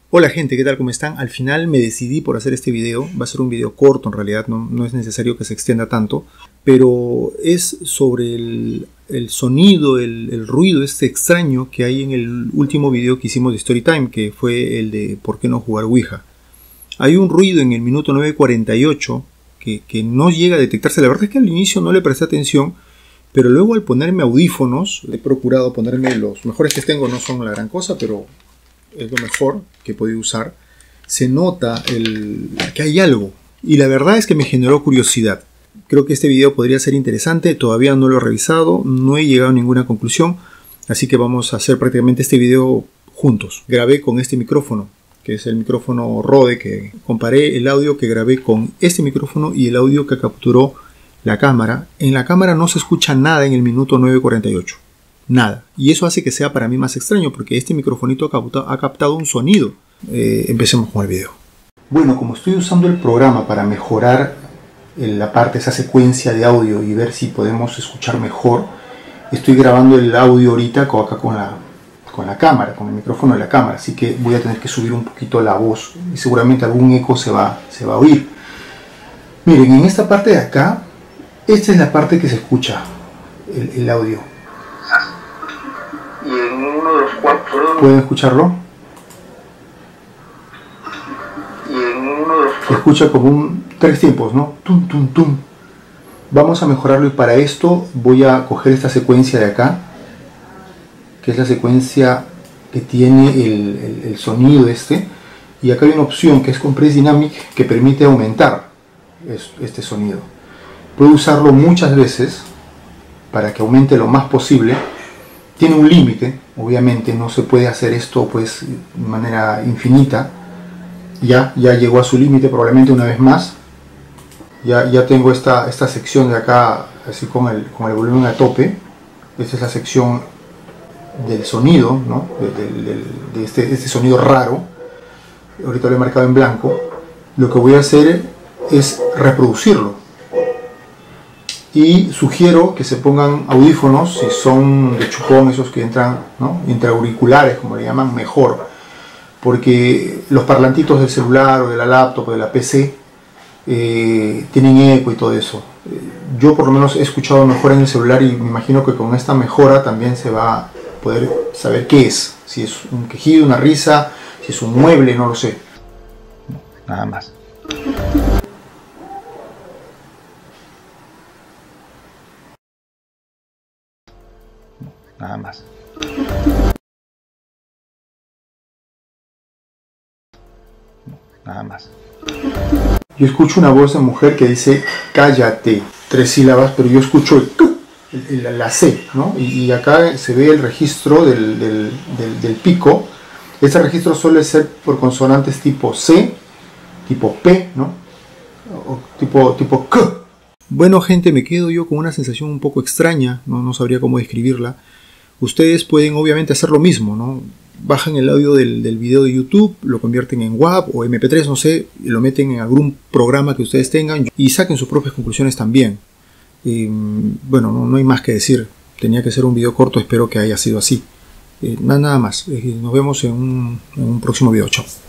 Hola gente, ¿qué tal? ¿Cómo están? Al final me decidí por hacer este video. Va a ser un video corto en realidad, no es necesario que se extienda tanto, pero es sobre el sonido, el ruido este extraño que hay en el último video que hicimos de Storytime, que fue el de ¿por qué no jugar Ouija? Hay un ruido en el minuto 9:48 que no llega a detectarse. La verdad es que al inicio no le presté atención, pero luego al ponerme audífonos, he procurado ponerme los mejores que tengo, no son la gran cosa, pero es lo mejor que he podido usar. Se nota que hay algo, y la verdad es que me generó curiosidad. Creo que este video podría ser interesante, todavía no lo he revisado, no he llegado a ninguna conclusión, así que vamos a hacer prácticamente este video juntos. Grabé con este micrófono, que es el micrófono Rode, que comparé el audio que grabé con este micrófono y el audio que capturó la cámara. En la cámara no se escucha nada en el minuto 9:48. Nada. Y eso hace que sea para mí más extraño, porque este microfonito ha captado un sonido. Empecemos con el video. Bueno, como estoy usando el programa para mejorar esa secuencia de audio y ver si podemos escuchar mejor, estoy grabando el audio ahorita acá con la cámara, con el micrófono de la cámara, así que voy a tener que subir un poquito la voz y seguramente algún eco se va a oír. Miren, en esta parte de acá, esta es la parte que se escucha el audio. Y en uno de los cuartos, ¿Pueden escucharlo? Se escucha como tres tiempos, ¿no? Tum, tum, tum. Vamos a mejorarlo, y para esto voy a coger esta secuencia de acá, que es la secuencia que tiene el sonido este, y acá hay una opción que es Compress Dynamic, que permite aumentar este sonido. Puedo usarlo muchas veces para que aumente lo más posible. Tiene un límite, obviamente no se puede hacer esto pues de manera infinita. Ya llegó a su límite, probablemente una vez más. Ya tengo esta sección de acá así con el volumen a tope. Esta es la sección del sonido, ¿no? de este sonido raro. Ahorita lo he marcado en blanco. Lo que voy a hacer es reproducirlo. Y sugiero que se pongan audífonos, si son de chupón, esos que entran, ¿no? Intraauriculares, como le llaman, mejor. Porque los parlantitos del celular o de la laptop o de la PC tienen eco y todo eso. Yo por lo menos he escuchado mejor en el celular, y me imagino que con esta mejora también se va a poder saber qué es. Si es un quejido, una risa, si es un mueble, no lo sé. Nada más. Nada más. Nada más. Yo escucho una voz de mujer que dice cállate, 3 sílabas, pero yo escucho la C, ¿no? Y acá se ve el registro del pico. Este registro suele ser por consonantes tipo C, tipo P, ¿no? O tipo K. Bueno gente, me quedo yo con una sensación un poco extraña, no sabría cómo describirla. Ustedes pueden obviamente hacer lo mismo, ¿no? Bajan el audio del video de YouTube, lo convierten en WAV o MP3, no sé, y lo meten en algún programa que ustedes tengan y saquen sus propias conclusiones también. Bueno, no hay más que decir. Tenía que ser un video corto, espero que haya sido así. Nada más. Nos vemos en un próximo video. Chao.